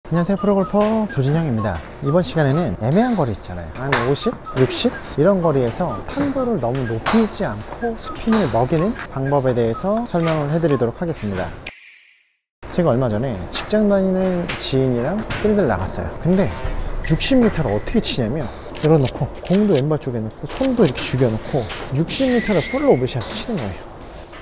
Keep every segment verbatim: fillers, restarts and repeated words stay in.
안녕하세요, 프로골퍼 조진영입니다. 이번 시간에는 애매한 거리 있잖아요, 한 오십, 육십 이런 거리에서 탄도를 너무 높이지 않고 스핀을 먹이는 방법에 대해서 설명을 해드리도록 하겠습니다. 제가 얼마 전에 직장 다니는 지인이랑 필드를 나갔어요. 근데 육십 미터를 어떻게 치냐면 열어놓고 공도 왼발 쪽에 놓고 손도 이렇게 죽여놓고 육십 미터를 풀 오버샷 치는 거예요.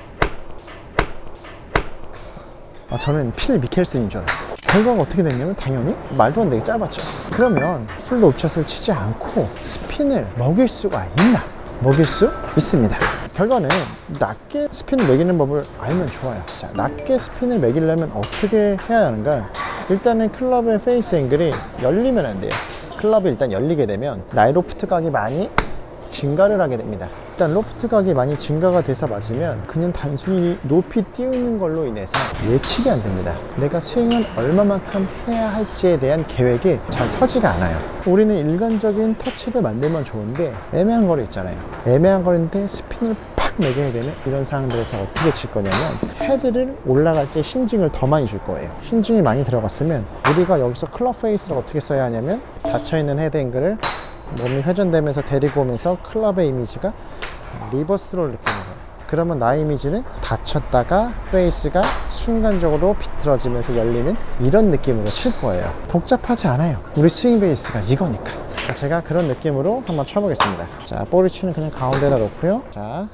아, 저는 필 미켈슨인 줄 알았어요. 결과가 어떻게 됐냐면 당연히 말도 안 되게 짧았죠. 그러면 풀 오버샷을 치지 않고 스핀을 먹일 수가 있나? 먹일 수 있습니다. 결과는 낮게 스핀을 매기는 법을 알면 좋아요. 자, 낮게 스핀을 매기려면 어떻게 해야 하는가? 일단은 클럽의 페이스 앵글이 열리면 안 돼요. 클럽이 일단 열리게 되면 나의 로프트 각이 많이 증가를 하게 됩니다. 일단 로프트 각이 많이 증가가 돼서 맞으면 그냥 단순히 높이 띄우는 걸로 인해서 예측이 안 됩니다. 내가 스윙을 얼마만큼 해야 할지에 대한 계획이 잘 서지가 않아요. 우리는 일관적인 터치를 만들면 좋은데 애매한 거리 있잖아요. 애매한 거리인데 스핀을 팍 매기게 되면 이런 상황들에서 어떻게 칠 거냐면 헤드를 올라갈 때 힌징을 더 많이 줄 거예요. 힌징이 많이 들어갔으면 우리가 여기서 클럽 페이스를 어떻게 써야 하냐면 닫혀있는 헤드 앵글을 몸이 회전되면서 데리고 오면서 클럽의 이미지가 리버스로 느끼는 거예요. 그러면 나의 이미지는 닫혔다가 페이스가 순간적으로 비틀어지면서 열리는 이런 느낌으로 칠 거예요. 복잡하지 않아요. 우리 스윙 베이스가 이거니까. 제가 그런 느낌으로 한번 쳐보겠습니다. 자, 볼을 치는 그냥 가운데다 놓고요. 자,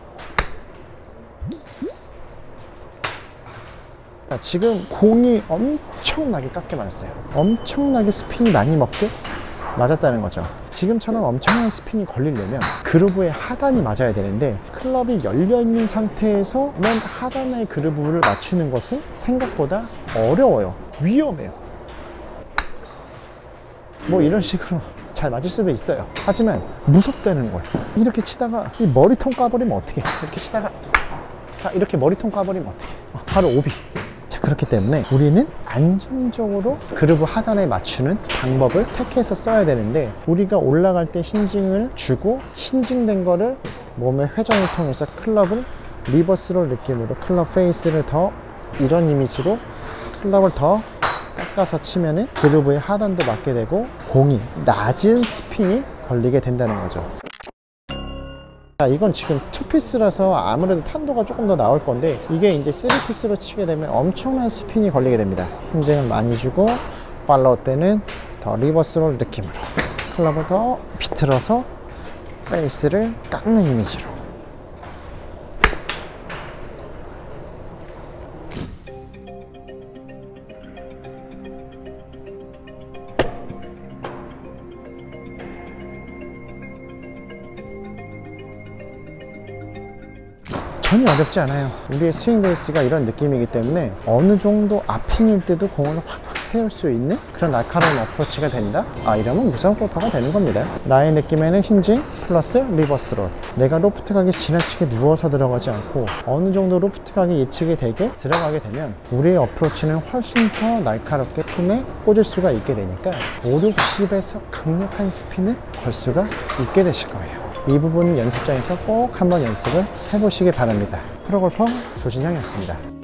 지금 공이 엄청나게 깎게 맞았어요. 엄청나게 스핀이 많이 먹게 맞았다는 거죠. 지금처럼 엄청난 스핀이 걸리려면 그루브의 하단이 맞아야 되는데 클럽이 열려있는 상태에서 맨 하단의 그루브를 맞추는 것은 생각보다 어려워요. 위험해요. 뭐 이런 식으로 잘 맞을 수도 있어요. 하지만 무섭다는 거예요. 이렇게 치다가 이 머리통 까버리면 어떡해. 이렇게 치다가 자, 이렇게 머리통 까버리면 어떡해. 바로 오비. 그렇기 때문에 우리는 안정적으로 그루브 하단에 맞추는 방법을 택해서 써야 되는데 우리가 올라갈 때 힌징을 주고 힌징된 거를 몸의 회전을 통해서 클럽을 리버스로 느낌으로 클럽 페이스를 더 이런 이미지로 클럽을 더 깎아서 치면은 그루브의 하단도 맞게 되고 공이 낮은 스핀이 걸리게 된다는 거죠. 자, 이건 지금 투 피스라서 아무래도 탄도가 조금 더 나올 건데 이게 이제 쓰리 피스로 치게 되면 엄청난 스핀이 걸리게 됩니다. 힌징을 많이 주고 팔로우 때는 더 리버스롤 느낌으로 클럽을 더 비틀어서 페이스를 깎는 이미지로. 전혀 어렵지 않아요. 우리의 스윙 베이스가 이런 느낌이기 때문에 어느 정도 앞핑일 때도 공을 확확 세울 수 있는 그런 날카로운 어프로치가 된다? 아, 이러면 무서운 골퍼가 되는 겁니다. 나의 느낌에는 힌징 플러스 리버스롤. 내가 로프트 각이 지나치게 누워서 들어가지 않고 어느 정도 로프트 각이 예측이 되게 들어가게 되면 우리의 어프로치는 훨씬 더 날카롭게 핀에 꽂을 수가 있게 되니까 오, 육십에서 강력한 스핀을 걸 수가 있게 되실 거예요. 이 부분은 연습장에서 꼭 한번 연습을 해보시기 바랍니다. 프로골퍼 조진영이었습니다.